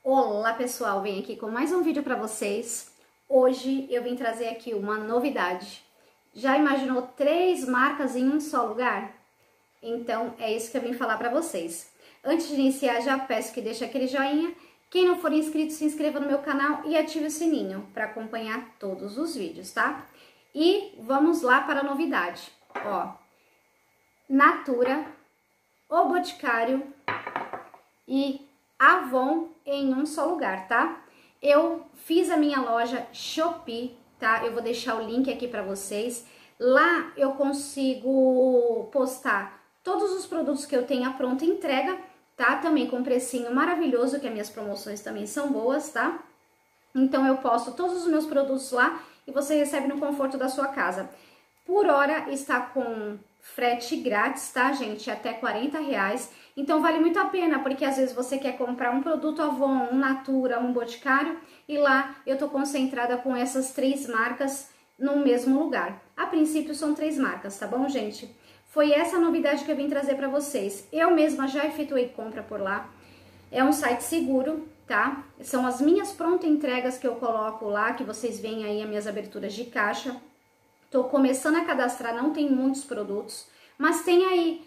Olá pessoal, venho aqui com mais um vídeo para vocês. Hoje eu vim trazer aqui uma novidade. Já imaginou 3 marcas em um só lugar? Então é isso que eu vim falar para vocês. Antes de iniciar, já peço que deixe aquele joinha. Quem não for inscrito, se inscreva no meu canal e ative o sininho para acompanhar todos os vídeos, tá? E vamos lá para a novidade. Ó, Natura, O Boticário e Avon em um só lugar, tá? Eu fiz a minha loja Shopee, tá? Eu vou deixar o link aqui para vocês. Lá eu consigo postar todos os produtos que eu tenho à pronta entrega, tá? Também com precinho maravilhoso, que as minhas promoções também são boas, tá? Então eu posto todos os meus produtos lá e você recebe no conforto da sua casa. Por hora está com frete grátis, tá, gente? Até R$40. Então vale muito a pena, porque às vezes você quer comprar um produto Avon, um Natura, um Boticário, e lá eu tô concentrada com essas 3 marcas no mesmo lugar. A princípio são 3 marcas, tá bom, gente? Foi essa novidade que eu vim trazer pra vocês. Eu mesma já efetuei compra por lá. É um site seguro, tá? São as minhas prontas entregas que eu coloco lá, que vocês veem aí as minhas aberturas de caixa. Tô começando a cadastrar, não tem muitos produtos, mas tem aí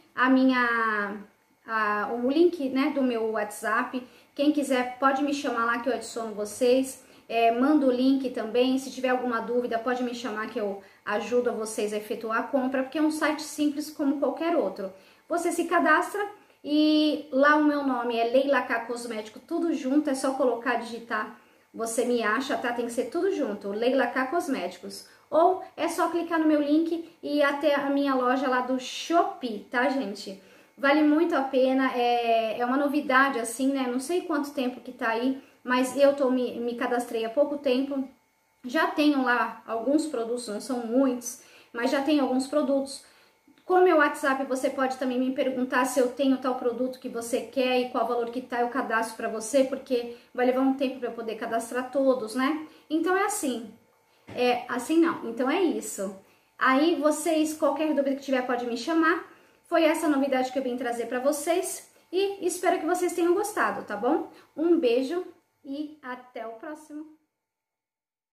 o link, né, do meu WhatsApp. Quem quiser pode me chamar lá que eu adiciono vocês. Mando o link também. Se tiver alguma dúvida, pode me chamar que eu ajudo a vocês a efetuar a compra, porque é um site simples como qualquer outro. Você se cadastra e lá o meu nome é Leila K Cosmético, tudo junto, é só colocar, digitar, você me acha, tá? Tem que ser tudo junto, Leila K Cosméticos. Ou é só clicar no meu link e ir até a minha loja lá do Shopee, tá, gente? Vale muito a pena, é uma novidade assim, né? Não sei quanto tempo que tá aí, mas eu me cadastrei há pouco tempo. Já tenho lá alguns produtos, não são muitos, mas já tenho alguns produtos. Com o meu WhatsApp você pode também me perguntar se eu tenho tal produto que você quer e qual valor que tá, eu cadastro para você, porque vai levar um tempo para eu poder cadastrar todos, né? Então é assim. Não, então é isso. Aí vocês, qualquer dúvida que tiver, pode me chamar. Foi essa novidade que eu vim trazer para vocês e espero que vocês tenham gostado, tá bom? Um beijo e até o próximo.